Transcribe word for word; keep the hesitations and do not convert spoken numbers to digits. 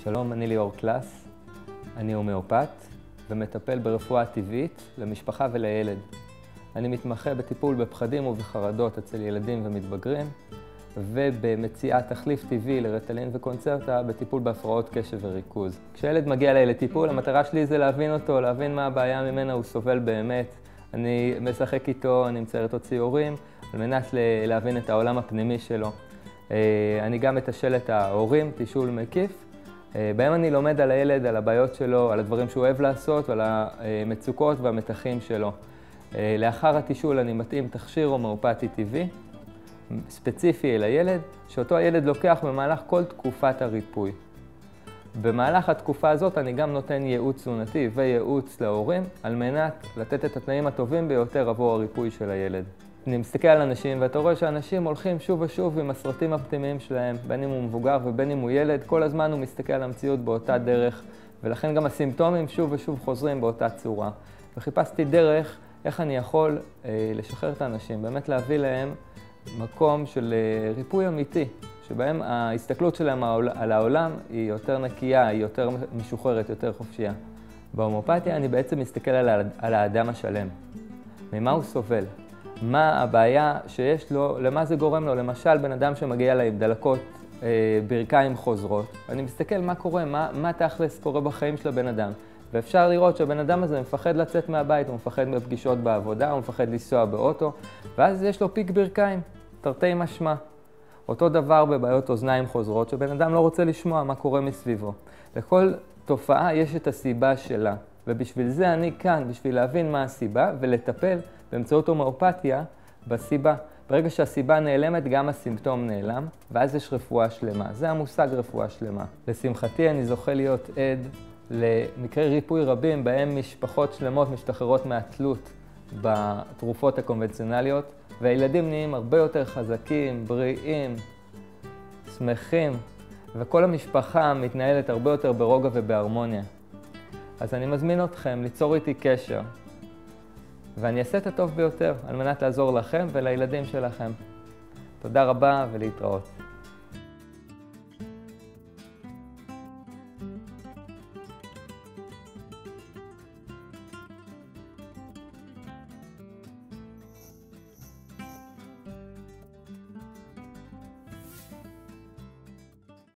שלום, אני ליאור קלאס, אני הומאופת ומטפל ברפואה טבעית למשפחה ולילד. אני מתמחה בטיפול בפחדים ובחרדות אצל ילדים ומתבגרים ובמציאת תחליף טבעי לריטלין וקונצרטה בטיפול בהפרעות קשב וריכוז. כשילד מגיע אליי לטיפול, המטרה שלי זה להבין אותו, להבין מה הבעיה ממנה הוא סובל באמת. אני משחק איתו, אני מצייר איתו ציורים על מנת להבין את העולם הפנימי שלו. אני גם מתשאל את ההורים, תשאול מקיף, בהם אני לומד על הילד, על הבעיות שלו, על הדברים שהוא אוהב לעשות ועל המצוקות והמתחים שלו. לאחר התשאול אני מתאים תכשיר הומאופתי טבעי, ספציפי אל הילד, שאותו הילד לוקח במהלך כל תקופת הריפוי. במהלך התקופה הזאת אני גם נותן ייעוץ תזונתי וייעוץ להורים על מנת לתת את התנאים הטובים ביותר עבור הריפוי של הילד. אני מסתכל על אנשים ואתה רואה שאנשים הולכים שוב ושוב עם הסרטים הפנימיים שלהם, בין אם הוא מבוגר ובין אם הוא ילד, כל הזמן הוא מסתכל על המציאות באותה דרך, ולכן גם הסימפטומים שוב ושוב חוזרים באותה צורה. וחיפשתי דרך איך אני יכול אה, לשחרר את האנשים, באמת להביא להם מקום של אה, ריפוי אמיתי, שבהם ההסתכלות שלהם על העולם היא יותר נקייה, היא יותר משוחררת, יותר חופשייה. בהומאופתיה אני בעצם מסתכל על, על האדם השלם, ממה הוא סובל. מה הבעיה שיש לו, למה זה גורם לו. למשל, בן אדם שמגיע אליי עם דלקות אה, ברכיים חוזרות, אני מסתכל מה קורה, מה, מה תכלס קורה בחיים של הבן אדם. ואפשר לראות שהבן אדם הזה מפחד לצאת מהבית, הוא מפחד מפגישות בעבודה, הוא מפחד לנסוע באוטו, ואז יש לו פיק ברכיים, תרתי משמע. אותו דבר בבעיות אוזניים חוזרות, שבן אדם לא רוצה לשמוע מה קורה מסביבו. לכל תופעה יש את הסיבה שלה, ובשביל זה אני כאן, בשביל להבין מה הסיבה ולטפל באמצעות הומאופתיה בסיבה. ברגע שהסיבה נעלמת, גם הסימפטום נעלם, ואז יש רפואה שלמה. זה המושג רפואה שלמה. לשמחתי אני זוכה להיות עד למקרי ריפוי רבים, בהם משפחות שלמות משתחררות מהתלות בתרופות הקונבנציונליות, והילדים נהיים הרבה יותר חזקים, בריאים, שמחים, וכל המשפחה מתנהלת הרבה יותר ברוגע ובהרמוניה. אז אני מזמין אתכם ליצור איתי קשר, ואני אעשה את הטוב ביותר על מנת לעזור לכם ולילדים שלכם. תודה רבה ולהתראות.